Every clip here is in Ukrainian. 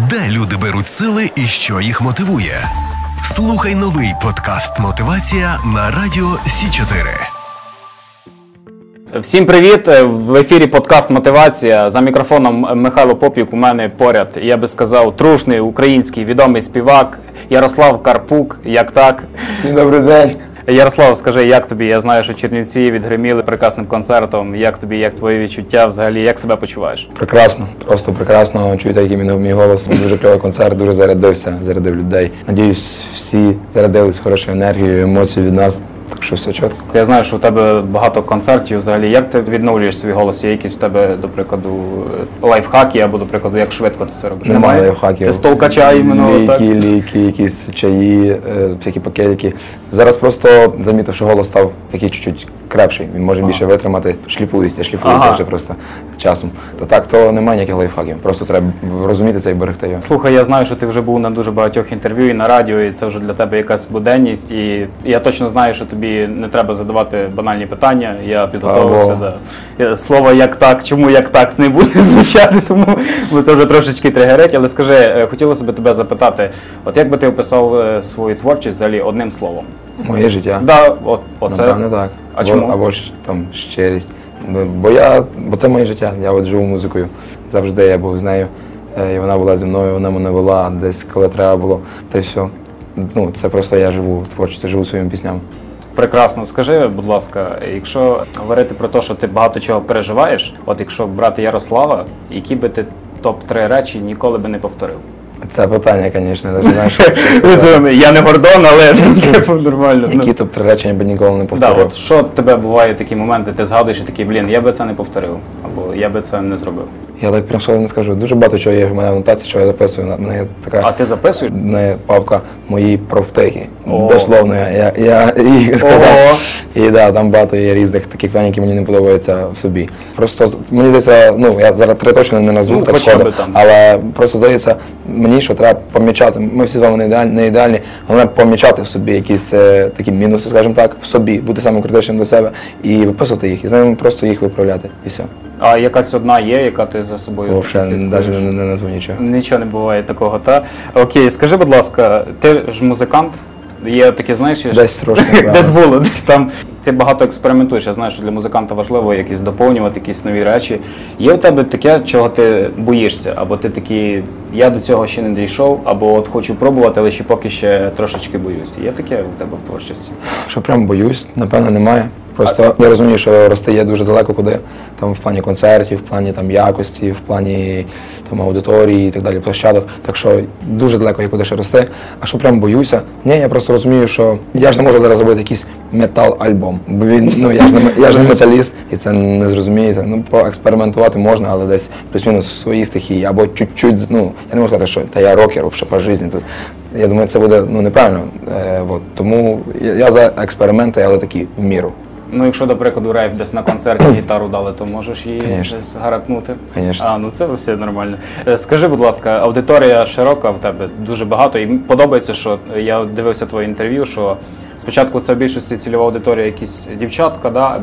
Де люди беруть сили і що їх мотивує? Слухай новий подкаст «Мотивація» на Радіо Сі-4. Всім привіт! В ефірі подкаст «Мотивація». За мікрофоном Михайло Поп'юк, у мене поряд, я би сказав, трушний український відомий співак Ярослав Карпук. Як так? Всім добрий день! Ярослав, скажи, як тобі? Я знаю, що Чернівці відгриміли прекрасним концертом. Як тобі, як твої відчуття взагалі, як себе почуваєш? Прекрасно, просто прекрасно. Чуєте, який мій голос. Дуже кльовий концерт, дуже зарядив людей. Надіюсь, всі зарядились хорошою енергією, емоцією від нас. Так що все чітко. Я знаю, що у тебе багато концертів взагалі. Як ти відновлюєш свій голос? Є якісь в тебе, до прикладу, лайфхаки або, до прикладу, як швидко ти це робиш? Немає лайфхаків. Ти з толкача іменно так? Ліки, якісь чаї, всякі пакетики. Зараз просто замітив, що голос став такий чуть-чуть крепший. Він може більше витримати. Шліфується вже просто часом. То немає ніяких лайфхаків. Просто треба розуміти це і берегти його. Слухай, я знаю, що ти вже був на дуже багатьох інтерв'ю і на радіо, і це вже для тебе якась буденність. І я точно знаю, що тобі не треба задавати банальні питання. Я підготувався. Да. Слово «як так», чому «як так» не буде звучати, тому бо це вже трошечки тригерить. Але скажи, хотілося б тебе запитати, от як би ти описав свою творчість взагалі одним словом? Моє життя? Да, оце. Напевне, так. А чому? Або ж там щирість. Бо це моє життя, я от живу музикою. Завжди я був з нею, і вона була зі мною, вона мене вела десь, коли треба було, та й все. Це просто я живу творчістю, живу своїми піснями. Прекрасно. Скажи, будь ласка, якщо говорити про те, що ти багато чого переживаєш, от якщо брати Ярослава, які би ти топ-3 речі ніколи би не повторив? Це питання, звісно, я не знаю, що... Я не Гордон, але нормально. Які топ-3 речі я б ніколи не повторив? Так, от що тебе буває такі моменти, ти згадуєш і такий, я би це не повторив, або я би це не зробив? Я так прям слово не скажу. Дуже багато чого є в мене в нотації, що я записую. А ти записуєш? Не папка мої профтеки. Дословно я їх сказав. І да, там багато є різних таких планів, які мені не подобаються в собі. Просто мені здається, я зараз 3 точно не назву, так сходу, але просто здається мені, що треба помічати. Ми всі з вами не ідеальні, але помічати в собі якісь такі мінуси, скажімо так, в собі, бути самокритичним до себе і виписувати їх, і з ними просто їх виправляти, і все. А якась одна є, яка ти за собою слідкуєш? Навіть не назву нічого. Нічого не буває такого, та? Окей, скажи, будь ласка, ти ж музикант? Є таке, знаєш, десь трошки, десь було, десь там. Ти багато експериментуєш, я знаю, що для музиканта важливо якісь доповнювати, якісь нові речі. Є в тебе таке, чого ти боїшся? Або ти такий, я до цього ще не дійшов, або от хочу пробувати, але ще поки ще трошечки боюсь. Є таке у тебе в творчості? Що прям боюсь, напевно, немає. Просто я розумію, що рости є дуже далеко куди, там в плані концертів, в плані там якості, в плані там аудиторії і так далі, площадок. Так що дуже далеко є куди ще рости. А що прям боюся? Ні, я просто розумію, що я ж не можу зараз зробити якийсь метал-альбом. Бо я ж не металіст, і це не зрозуміється. Поекспериментувати можна, але десь плюс-мінус свої стихії, або чуть-чуть, я не можу сказати, що я рокер, взагалі по житті. Я думаю, це буде неправильно. Тому я за експерименти, але такі в міру. Якщо, до прикладу, рейв десь на концерті гітару дали, то можеш її десь гаратнути? Звісно. Це все нормально. Скажи, будь ласка, аудиторія широка в тебе, дуже багато, і подобається, що я дивився твоє інтерв'ю, що спочатку це в більшості цільова аудиторія якісь дівчатка, да?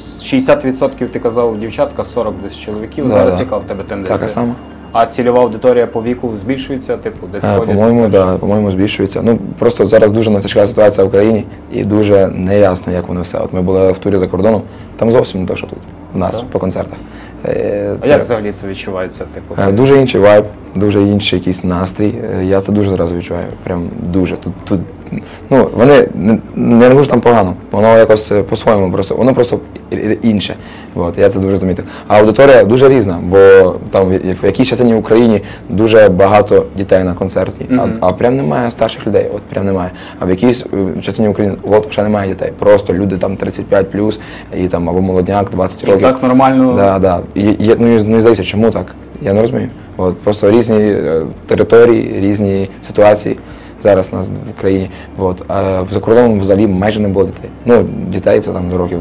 60% ти казав дівчатка, 40% десь чоловіків. Зараз яка в тебе тенденція? Така сама. А цільова аудиторія по віку збільшується, десь ходять? По-моєму, збільшується. Просто зараз дуже тяжка ситуація в Україні і дуже неясно, як воно все. От ми були в турі за кордоном, там зовсім не те, що тут, у нас, по концертах. А як взагалі це відчувається? Дуже інший вайб, дуже інший якийсь настрій. Я це дуже зразу відчуваю, прям дуже. Тут вони, не можу там погано, воно якось по-своєму, воно просто інше. Я це дуже замітив. А аудиторія дуже різна, бо там в якійсь частині в Україні дуже багато дітей на концерті, а прям немає старших людей, прям немає. А в якійсь частині України вже немає дітей, просто люди там 35+, і там або молодняк, 20 років. І так нормально? Да. Не здається, чому так? Я не розумію. Просто різні території, різні ситуації. Зараз у нас в країні. А за кордоном взагалі майже не було дітей. Дітей це там до років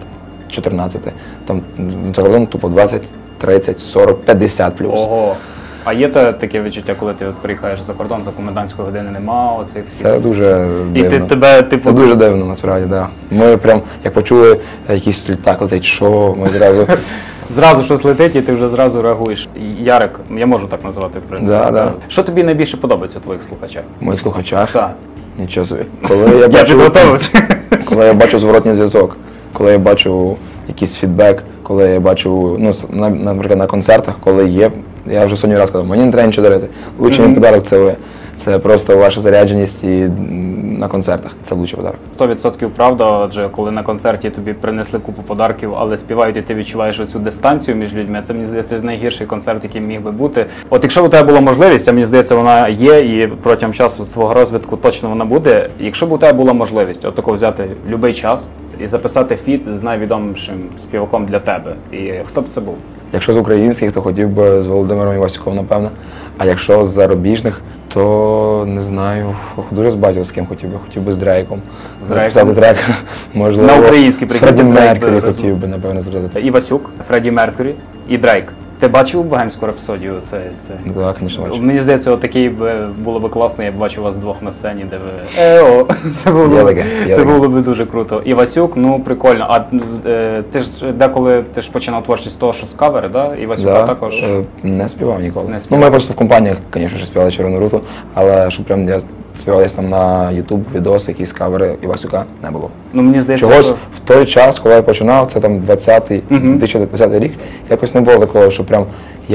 14. Там за кордоном тупо 20, 30, 40, 50+. Ого. А є таке відчуття, коли ти приїхаєш за кордон, за комендантської години нема оцих всіх? Це дуже дивно. Це дуже дивно, насправді, так. Ми прям, як почули якийсь літак летить, що ми одразу Зразу щось летить і ти вже зразу реагуєш. Ярик, я можу так називати, в принципі. Да. Що тобі найбільше подобається у твоїх слухачах? В моїх слухачах? Так. Нічого собі. Коли я Я бачу, підготовився. коли я бачу зворотній зв'язок, коли я бачу якийсь фідбек, коли я бачу, ну, наприклад, на концертах, коли є, я вже сьогодні раз казав, мені не треба нічого дарити. Лучший мій подарок це ви. Це просто ваша зарядженість і на концертах. Це лучший подарок. 100% правда, адже коли на концерті тобі принесли купу подарків, але співають і ти відчуваєш оцю дистанцію між людьми, це, мені здається, найгірший концерт, який міг би бути. От якщо у тебе була можливість, а мені здається, вона є, і протягом часу твого розвитку точно вона буде. Якщо б у тебе була можливість от такого взяти будь-який час і записати фіт з найвідомішим співаком для тебе, і хто б це був? Якщо з українських, то хотів би з Володимиром Івасюком, напевно. А якщо з зарубіжних, то не знаю, дуже з багатьох з ким хотів би з Дрейком. Записати трек, можливо. На український, з Фредді прикиньте, Дрейк Меркурі би хотів би, напевно, зробити. Івасюк, Фредді Меркурі і Дрейк. Ти бачив «Богемську рапсодію»? Це... Так, звісно, бачу. Мені здається, отакий було б класно, я б бачив вас двох на сцені, де ви... Це було б дуже круто. Івасюк, ну прикольно. А ти ж деколи починав творчість з того, що з кавери, да? Івасюка також? Не співав ніколи. Не співав. Ну, ми просто в компаніях, звісно, співали «Червону руту», але щоб прям я співав десь там на YouTube відоси, якісь кавери Івасюка не було. Ну, мені здається, Чогось що... в той час, коли я починав, це там 2020 рік, якось не було такого, що прям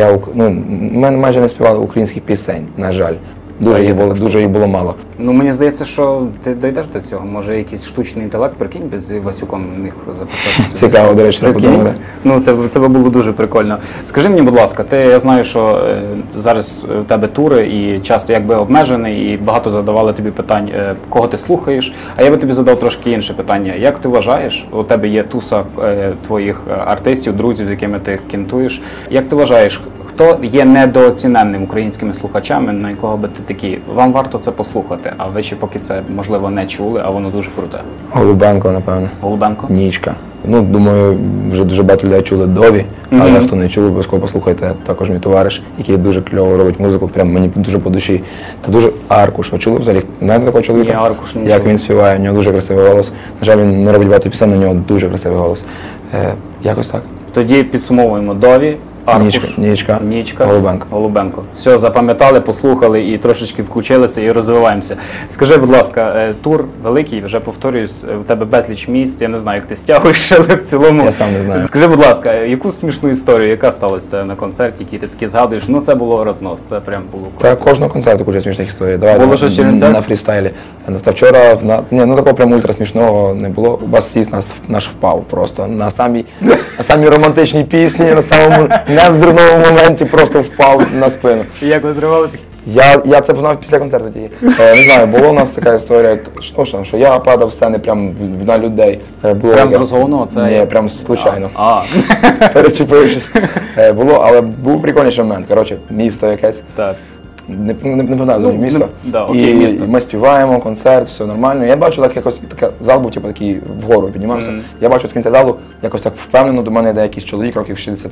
ми майже не співали українських пісень, на жаль. Дуже їх було мало. Ну, мені здається, що ти дійдеш до цього. Може, якийсь штучний інтелект, прикинь, без Івасюком міг записати. Цікаво, до речі, подумати. Ну, це було дуже прикольно. Скажи мені, будь ласка, я знаю, що зараз у тебе тури і час якби обмежений, і багато задавали тобі питань, кого ти слухаєш. А я би тобі задав трошки інше питання. Як ти вважаєш, у тебе є туса твоїх артистів, друзів, з якими ти кентуєш. Як ти вважаєш, хто є недооціненним українськими слухачами, на якого би ти такий, вам варто це послухати, а ви ще поки це, можливо, не чули, а воно дуже круте? Голубенко, напевно. Голубенко? Нічка. Ну, думаю, вже дуже багато людей чули Дові, але хто не чув, обов'язково послухайте. Також мій товариш, який дуже кльово робить музику, прям мені дуже по душі. Та дуже Аркуш. Ви чули взагалі? Знаєте такого чоловіка? Ні, Аркуш не Як чув. він співає, у нього дуже красивий голос. На жаль, він не робить багато пісень, але у нього дуже красивий голос. Якось так. Тоді підсумовуємо Дові, Аркуш, Нічка, Голубенко. Все, запам'ятали, послухали і трошечки включилися і розвиваємося. Скажи, будь ласка, тур великий, вже повторююсь, у тебе безліч місць, я не знаю, як ти стягуєш, але в цілому... Я сам не знаю. Скажи, будь ласка, яку смішну історію, яка сталася на концерті, який ти таки згадуєш, ну це було рознос, це прям було круто. Та кожного концерту куча смішних історій. Давай було щось на фрістайлі. Та вчора, такого прям ультра смішного не було. Басист наш впав просто на самій романтичній пісні, на самому невзривному моменті просто впав на спину. І як ви зривали такі? Я це познав після концерту тільки. Не знаю, була у нас така історія, що я падав з сцени прям на людей. Прям з розгону? Ні, прям случайно. А. Перечепившись. Було, але був прикольніший момент. Коротше, місто якесь. Так. Не пам'ятаю місто. Окей, місто. І ми співаємо, концерт, все нормально. Я бачу, так якось зал був такий вгору піднімався. Я бачу з кінця залу, якось так впевнено до мене йде якийсь чоловік років 60.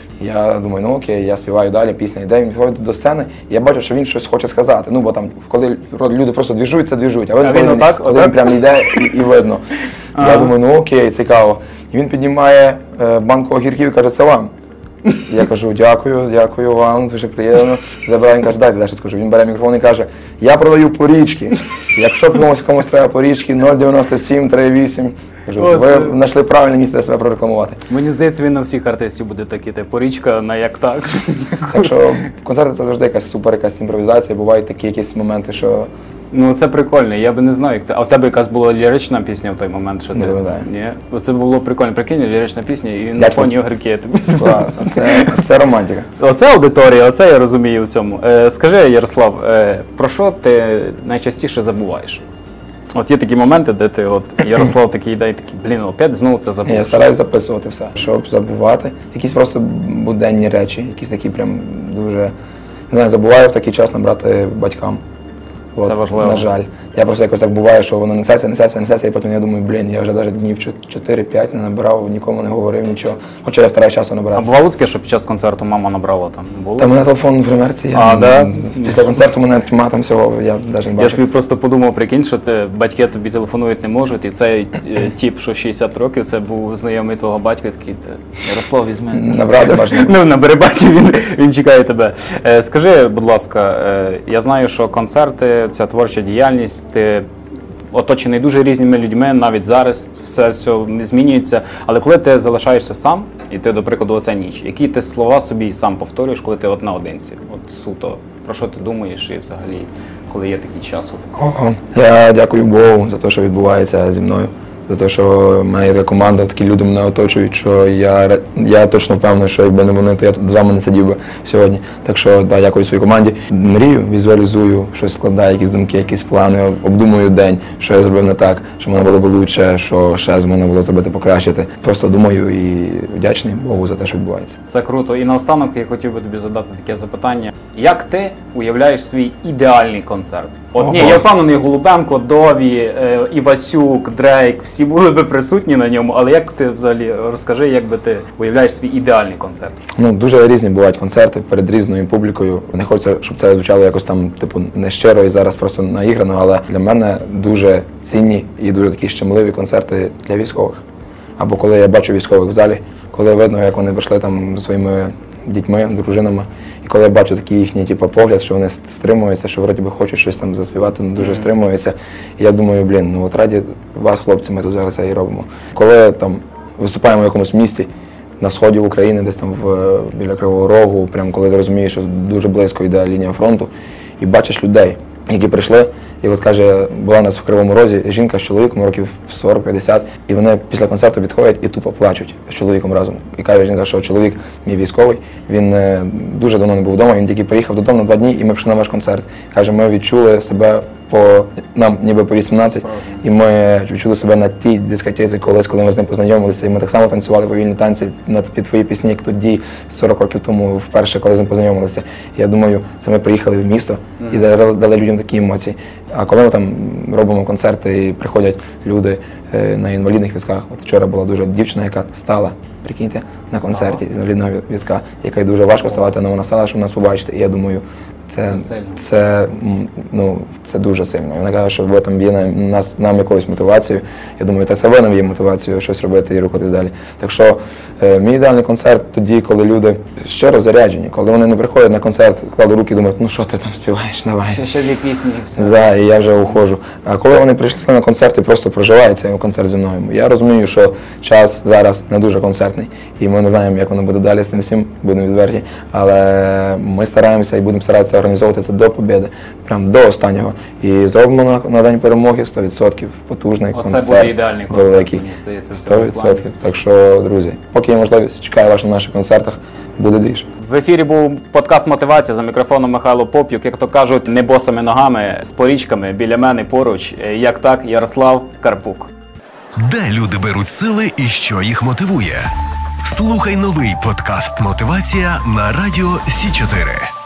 Я думаю, ну окей, я співаю далі, пісня йде, він підходить до сцени, і я бачу, що він щось хоче сказати. Ну, бо там, коли люди просто двіжують, а видно, коли він прям йде і видно. Я думаю, ну окей, цікаво. І він піднімає банку огірків і каже, це вам. Я кажу, дякую вам, дуже приємно. Забираю, він каже, дайте, щось скажу. Він бере мікрофон і каже, я продаю порічки. Якщо комусь треба порічки, 097 38. Кажу, ви знайшли правильне місце для себе прорекламувати. Мені здається, він на всіх артистів буде такий, порічка на як так. Так що концерти це завжди якась імпровізація, бувають такі якісь моменти, що... Ну це прикольно, я би не знав, як ти. А в тебе якась була лірична пісня в той момент, що ти... Не пам'ятаю. Ні? Це було прикольно, прикинь, лірична пісня, і на фоні огірки. Клас, це романтика. Оце аудиторія, оце я розумію в цьому. Скажи, Ярослав, про що ти найчастіше забуваєш? От є такі моменти, де ти, Ярослав такий йде і такий, опять знову це забув. Я стараюсь записувати все, щоб забувати. Якісь просто буденні речі, якісь такі прям дуже... Не знаю, забуваю в такий час набрати батькам. Це важливо. На жаль. Я просто якось так буває, що воно несеться, і потім я думаю, блін, я вже навіть днів 4-5 не набирав, нікому не говорив нічого. Хоча я стараюсь часу А набиратися. бувало таке, що під час концерту мама набрала там? Було? Та мене телефон в гримерці, після концерту мене тьма там всього, я навіть не бачу. Я собі просто подумав, прикинь, що батьки тобі телефонують не можуть, і цей тіп, що 60 років, це був знайомий твого батька, такий, Ярослав, візьми. Набрати бажано. Ну, набери батьків, він чекає тебе. Скажи, будь ласка, я знаю, що концерти, ця творча діяльність, ти оточений дуже різними людьми, навіть зараз все змінюється. Але коли ти залишаєшся сам, і ти, до прикладу, оця ніч, які ти слова собі сам повторюєш, коли ти от наодинці? От суто, про що ти думаєш і взагалі, коли є такий час? Я дякую Богу за те, що відбувається зі мною. За те, що в мене є така команда, такі люди мене оточують, що я точно впевнений, що якби не вони, то я тут з вами не сидів би сьогодні. Так що, да, дякую своїй команді. Мрію, візуалізую, щось складаю, якісь думки, якісь плани, обдумую день, що я зробив не так, що мене було б краще, що ще з мене було зробити покращити. Просто думаю і вдячний Богу за те, що відбувається. Це круто. І наостанок я хотів би тобі задати таке запитання. Як ти уявляєш свій ідеальний концерт? От ні, я впевнений, Голубенко, Дові, Івасюк, Дрейк, всі були би присутні на ньому, але як ти взагалі, розкажи, як би ти уявляєш свій ідеальний концерт? Ну, дуже різні бувають концерти перед різною публікою. Не хочеться, щоб це звучало якось там, типу, нещиро і зараз просто наіграно, але для мене дуже цінні і дуже такі щемливі концерти для військових. Або коли я бачу військових в залі, коли видно, як вони прийшли там зі своїми дітьми, дружинами, і коли я бачу такий їхній погляд, що вони стримуються, що вроді би хочуть щось там заспівати, але дуже стримуються. І я думаю, блін, ну от раді вас, хлопці, ми тут зараз це і робимо. Коли там виступаємо в якомусь місті, на сході України, десь там біля Кривого Рогу, прямо коли ти розумієш, що дуже близько йде лінія фронту, і бачиш людей, які прийшли, і от каже, була у нас в Кривому Розі жінка з чоловіком років 40-50, і вони після концерту відходять і тупо плачуть з чоловіком разом. І каже жінка, що чоловік мій військовий, він дуже давно не був вдома, він тільки приїхав додому на 2 дні, і ми прийшли на ваш концерт. Каже, ми відчули себе нам ніби по 18, і ми відчули себе на тій дискотеці колись, коли ми з ним познайомилися, і ми так само танцювали повільні танці під твої пісні, як тоді, 40 років тому, вперше, коли з ним познайомилися. Я думаю, це ми приїхали в місто і дали людям такі емоції. А коли ми там робимо концерти і приходять люди на інвалідних візках, от вчора була дуже дівчина, яка стала, прикиньте, на концерті з інвалідного візка, яка дуже важко ставати, але вона стала, щоб нас побачити. І я думаю, це дуже сильно. Вона каже, що ви там є нам якоюсь мотивацією. Я думаю, це ви нам є мотивацією щось робити і рухатись далі. Так що мій ідеальний концерт тоді, коли люди щиро заряджені, коли вони не приходять на концерт, кладуть руки і думають, ну що ти там співаєш, давай. Ще 2 пісні і все. Да, і я вже уходжу. А коли вони прийшли на концерт і просто проживають цей концерт зі мною, я розумію, що час зараз не дуже концертний, і ми не знаємо, як воно буде далі з цим всім, будемо відверті, але ми стараємося і будемо старатися організовувати це до побєди, прям до останнього. І зробимо на День перемоги 100% потужний концерт. Оце буде ідеальний концерт, великий. мені здається, в цьому 100%. плані. Так що, друзі, поки є можливість, чекаю вас на наших концертах, буде двіж. В ефірі був подкаст «Мотивація», за мікрофоном Михайло Поп'юк. Як то кажуть, не босими ногами, з порічками, біля мене поруч. Як так, Ярослав Карпук. Де люди беруть сили і що їх мотивує? Слухай новий подкаст «Мотивація» на радіо Сі 4.